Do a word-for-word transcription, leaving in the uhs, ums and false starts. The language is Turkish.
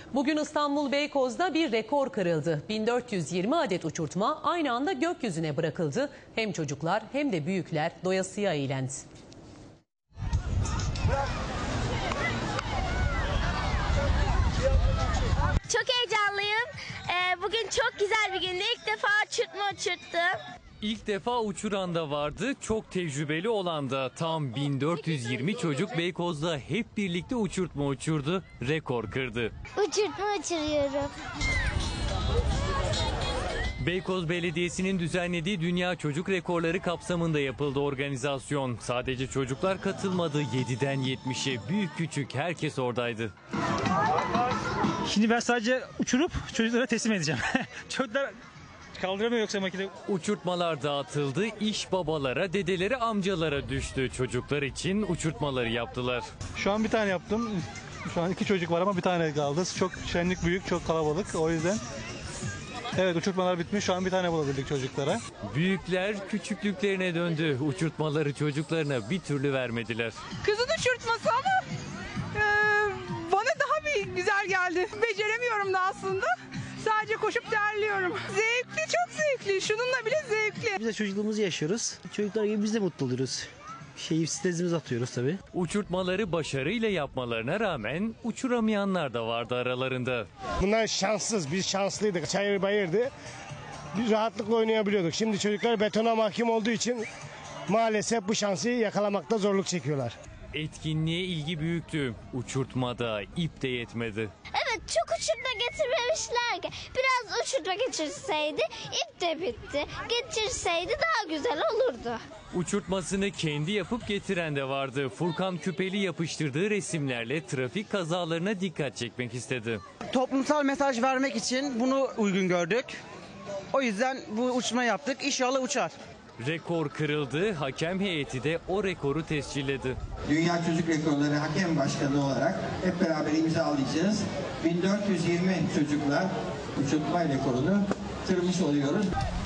Bugün İstanbul Beykoz'da bir rekor kırıldı. bin dört yüz yirmi adet uçurtma aynı anda gökyüzüne bırakıldı. Hem çocuklar hem de büyükler doyasıya eğlendi. Çok heyecanlıyım. Ee, bugün çok güzel bir gündü. İlk defa uçurtma uçurttum. İlk defa uçuran da vardı, çok tecrübeli olan da. Tam bin dört yüz yirmi çocuk Beykoz'da hep birlikte uçurtma uçurdu, rekor kırdı. Uçurtma uçuruyorum. Beykoz Belediyesi'nin düzenlediği Dünya Çocuk Rekorları kapsamında yapıldı organizasyon. Sadece çocuklar katılmadı, yediden yetmişe büyük küçük herkes oradaydı. Şimdi ben sadece uçurup çocuklara teslim edeceğim. Çocuklar kaldıramıyor yoksa makine. Uçurtmalar dağıtıldı, iş babalara, dedelere, amcalara düştü. Çocuklar için uçurtmaları yaptılar. Şu an bir tane yaptım. Şu an iki çocuk var ama bir tane kaldı. Çok şenlik büyük, çok kalabalık. O yüzden evet, uçurtmalar bitmiş. Şu an bir tane bulabildik çocuklara. Büyükler küçüklüklerine döndü. Uçurtmaları çocuklarına bir türlü vermediler. Kızın uçurtması ama e, bana daha bir güzel geldi. Beceremiyorum da aslında. Sadece koşup terliyorum. Zevkli, çok zevkli. Şununla bile zevkli. Biz de çocukluğumuzu yaşıyoruz. Çocuklar gibi biz de mutlu oluyoruz. Şeyi stresimizi atıyoruz tabii. Uçurtmaları başarıyla yapmalarına rağmen uçuramayanlar da vardı aralarında. Bunlar şanssız, biz şanslıydık. Çayır bayırdı. Biz rahatlıkla oynayabiliyorduk. Şimdi çocuklar betona mahkum olduğu için maalesef bu şansı yakalamakta zorluk çekiyorlar. Etkinliğe ilgi büyüktü. Uçurtmada ip de yetmedi. Evet, çok uçurtma getirmemişler ki. Biraz uçurtma geçirseydi ip de bitti. Geçirseydi daha güzel olurdu. Uçurtmasını kendi yapıp getiren de vardı. Furkan Küpeli yapıştırdığı resimlerle trafik kazalarına dikkat çekmek istedi. Toplumsal mesaj vermek için bunu uygun gördük. O yüzden bu uçma yaptık. İnşallah uçar. Rekor kırıldı. Hakem heyeti de o rekoru tescilledi. Dünya Çocuk Rekorları Hakem Başkanı olarak hep beraber imzalayacağız. bin dört yüz yirmi çocuklar uçurtma rekorunu kırmış oluyoruz.